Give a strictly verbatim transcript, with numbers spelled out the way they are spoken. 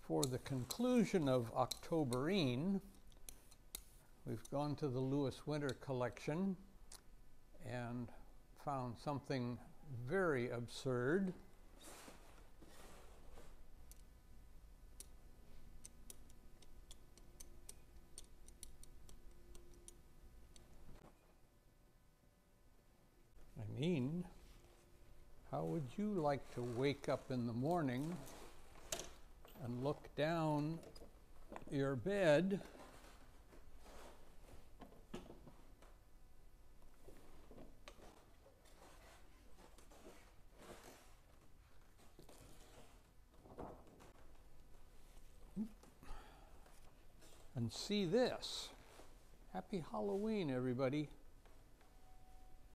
For the conclusion of Octoberine, we've gone to the Lewis Winter collection and found something very absurd. I mean, how would you like to wake up in the morning and look down your bed and see this? Happy Halloween, everybody.